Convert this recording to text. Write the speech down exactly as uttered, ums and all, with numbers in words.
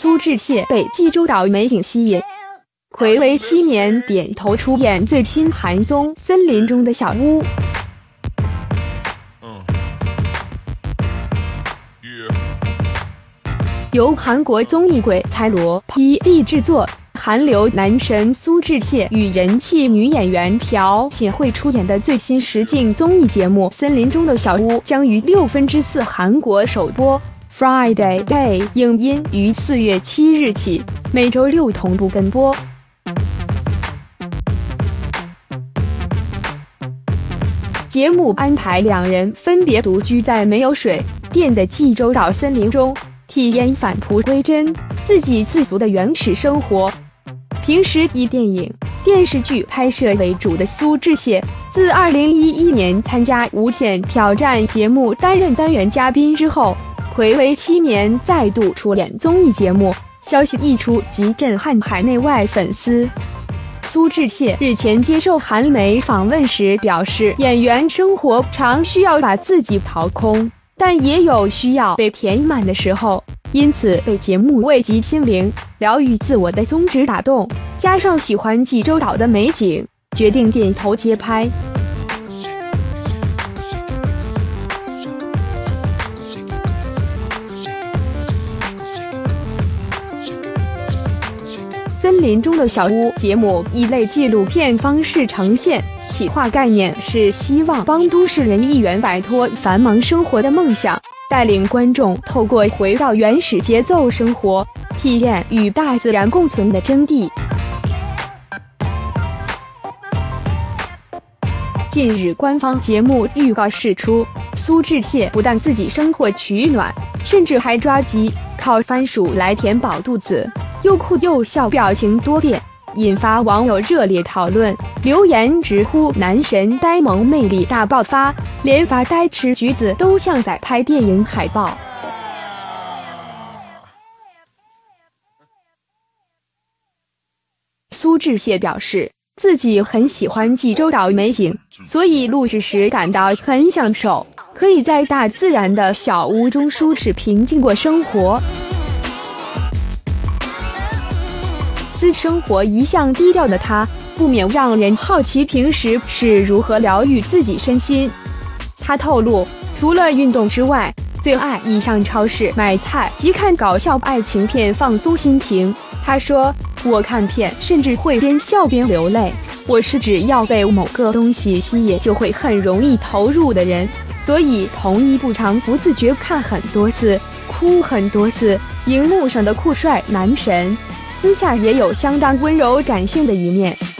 苏志燮被济州岛美景吸引，睽违七年点头出演最新韩综《森林中的小屋》。由韩国综艺鬼才罗 P D 制作，韩流男神苏志燮与人气女演员朴槿惠出演的最新实境综艺节目《森林中的小屋》将于六分之四韩国首播。Friday Day 影音于四月七日起每周六同步跟播。节目安排两人分别独居在没有水电的济州岛森林中，体验返璞归真、自给自足的原始生活。平时以电影、电视剧拍摄为主的苏志燮，自二零一一年参加《无限挑战》节目担任单元嘉宾之后，睽违七年再度出演综艺节目，消息一出即震撼海内外粉丝。苏志燮日前接受韩媒访问时表示，演员生活常需要把自己掏空，但也有需要被填满的时候，因此被节目慰藉心灵、疗愈自我的宗旨打动，加上喜欢济州岛的美景，决定点头接拍。森林中的小屋节目以类纪录片方式呈现，企划概念是希望帮都市人一圆摆脱繁忙生活的梦想，带领观众透过回到原始节奏生活，体验与大自然共存的真谛。近日官方节目预告释出，苏志燮不但自己生火取暖，甚至还抓鸡靠番薯来填饱肚子，又哭又笑，表情多变，引发网友热烈讨论，留言直呼男神呆萌魅力大爆发，连发呆吃橘子都像在拍电影海报。苏志燮表示，自己很喜欢济州岛美景，所以录制时感到很享受，可以在大自然的小屋中舒适平静过生活。私生活一向低调的他，不免让人好奇平时是如何疗愈自己身心。他透露，除了运动之外，最爱以上超市买菜及看搞笑爱情片放松心情。他说，我看片甚至会边笑边流泪，我是只要被某个东西吸引就会很容易投入的人，所以同一部常不自觉看很多次，哭很多次。荧幕上的酷帅男神，私下也有相当温柔感性的一面。